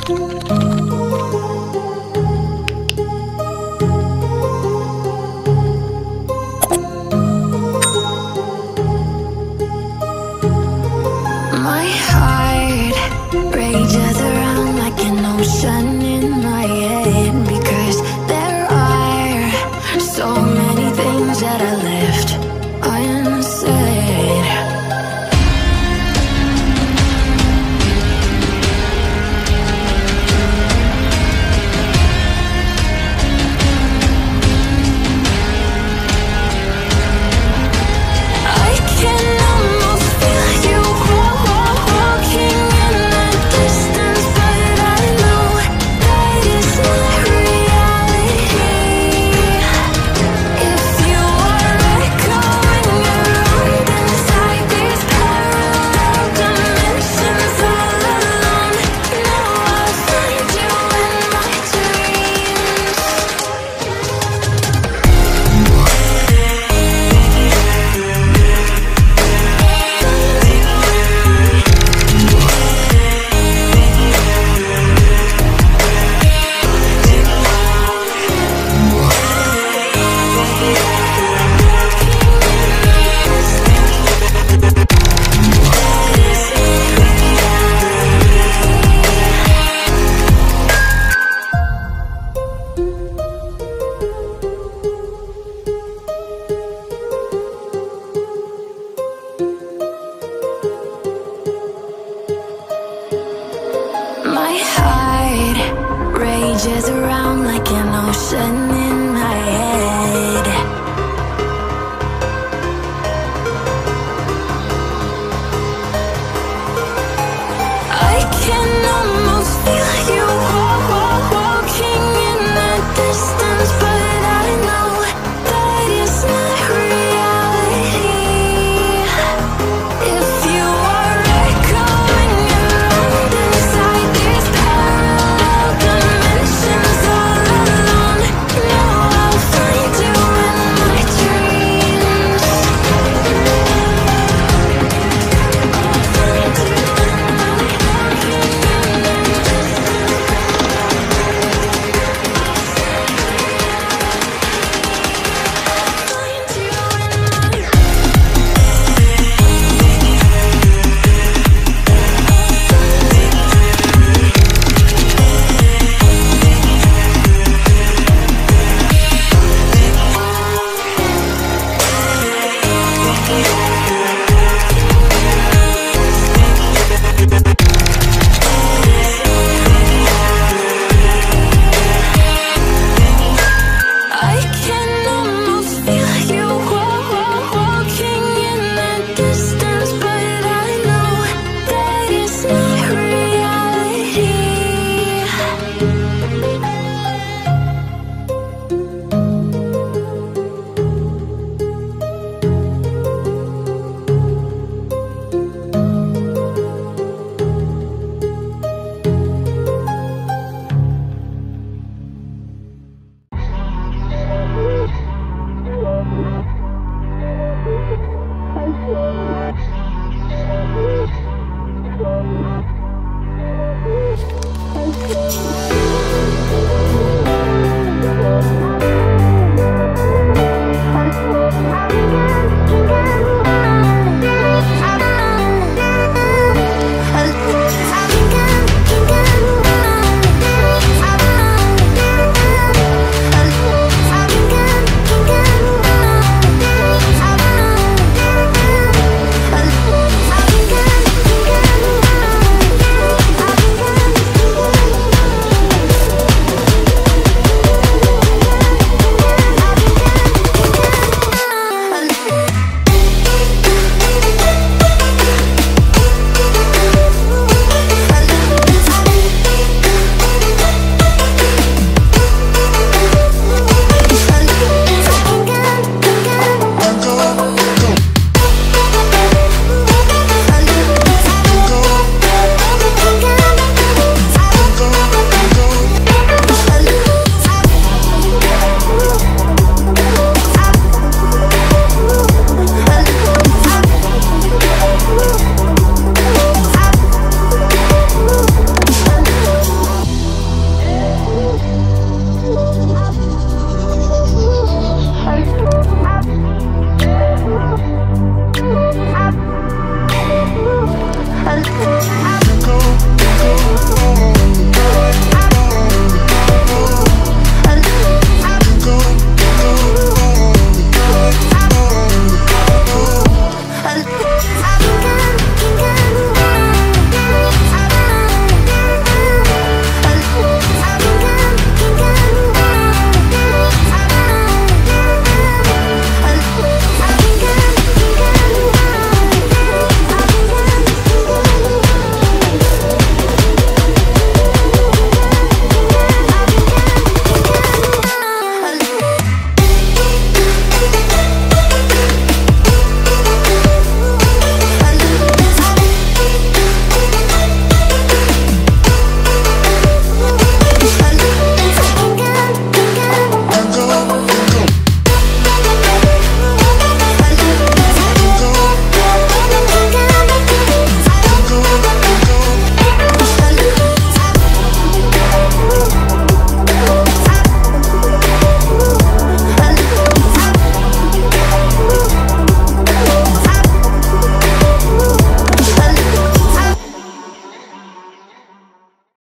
My heart rages around like an ocean in my head, because there are so many things that I left unsaid. I can almost feel you walking in the distance, but I know that it's not reality. If you are echoing around inside these parallel dimensions all alone, now I'll find you in my dreams. My heart rages around like an ocean in my head. I can almost feel you walking in the distance, but I know that it's not reality. If you are echoing around inside these parallel dimensions all alone, now I'll find you in my dreams. I can almost feel you walking in the distance, but I know that it's not reality.